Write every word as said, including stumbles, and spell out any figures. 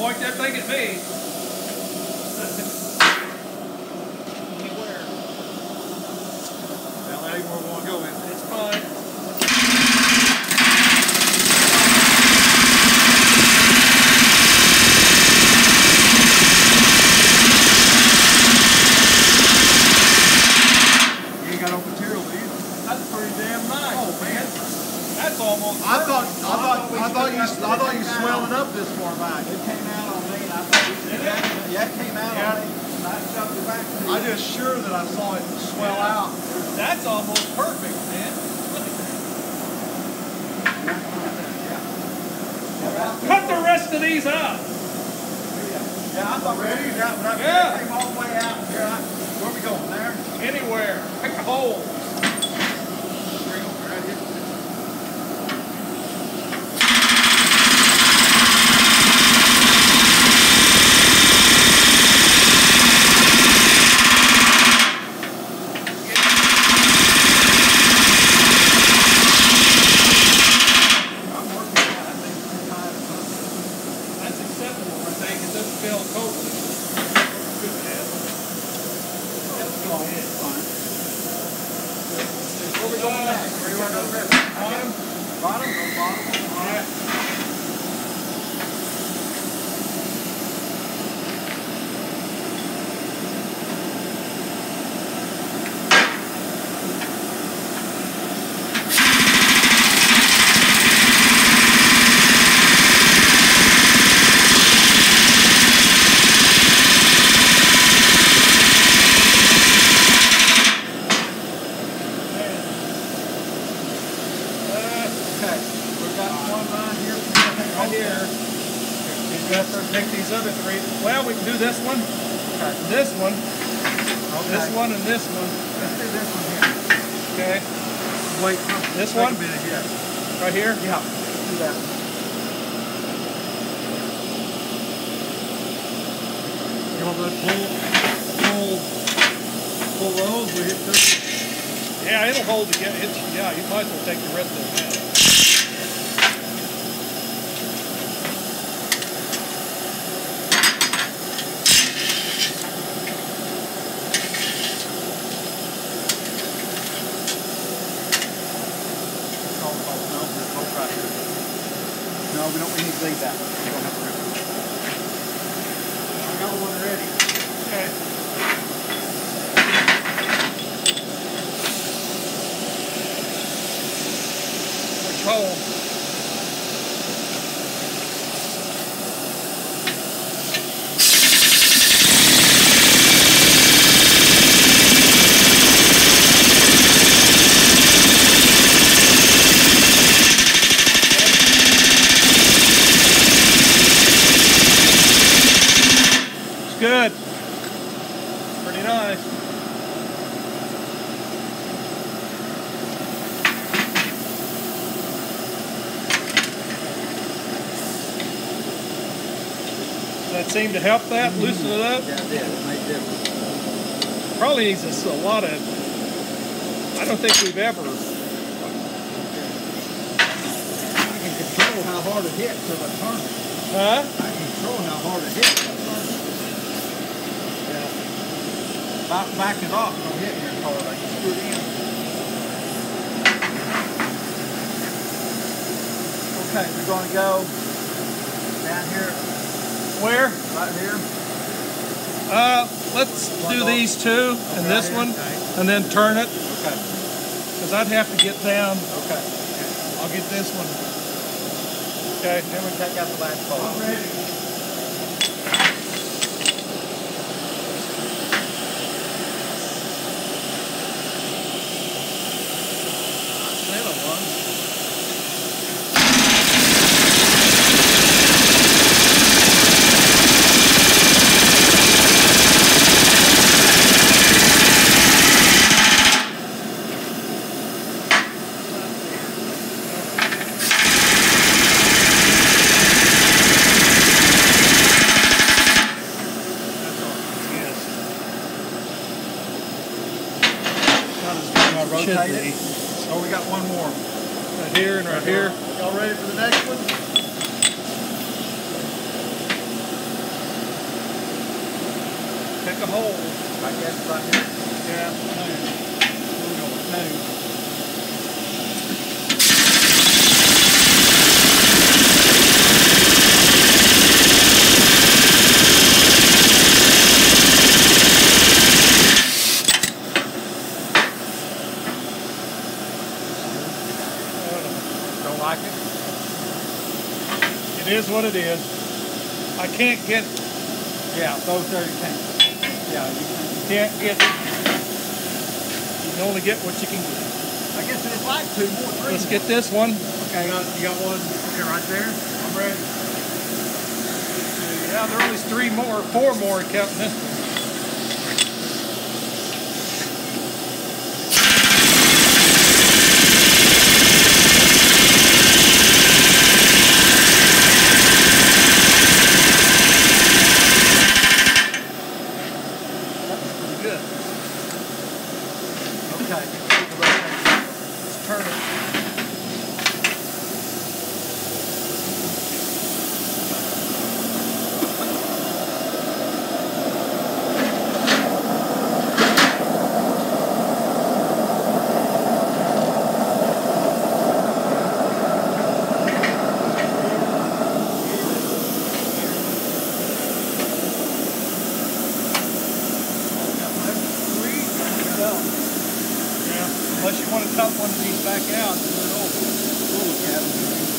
point that thing at me. Anywhere. Well, that ain't where we want to go in. It's fine. Almost I thought, I thought, I thought you, I thought you swelling up this far back. It came out on me. I thought you said that. Yeah, it came out Yeah. on me. I shoved it back. I just sure that I saw it swell out. That's almost perfect, man. Cut the rest of these out. Yeah, I thought ready. Yeah, but I Yeah. came all the way out here. I, where are we going? There? Anywhere. Pick a hole. Take these other three. Well, we can do this one, okay. This one, okay. This one, and this one. Let's do this one here. Okay. Wait, this one? A minute here. Right here? Yeah. Do that one. You want to pull, pull, pull those? We hit this. Yeah, it'll hold together. It's, yeah, you might as well take the rest of it out. No, we don't need to leave that. We don't have to rip it. I got one ready. Okay. Which hole? Good. Pretty nice. That seemed to help that, mm-hmm. Loosen it up? Yeah, it did. It made a difference. Probably needs us a lot of, I don't think we've ever. I can control how hard it hits till I turn it. Huh? I can control how hard it hits. Back, back it off, don't hit me as hard. I can screw it in. Okay, we're going to go down here. Where? Right here. Uh, let's do these two and this one, and then turn it. Okay. Because I'd have to get down. Okay. I'll get this one. Okay. Then we take out the last bolt. I'm ready. Should be. Oh, we got one more. Right here and right here. Y'all ready for the next one? a hole. I guess right here. Yeah, no. We're going no. Don't like it? It is what it is. I can't get, Yeah, those there you can't. Yeah, you can. you can't get, you can only get what you can get. I guess it's like two more, three Let's more. get this one. Okay, you got, you got one. Okay, right there. I'm ready. Yeah, there only three more, four more counting this one. Good. Okay. Let's turn it. Yeah, unless you want to cut one of these back out and do it over. We'll look at them.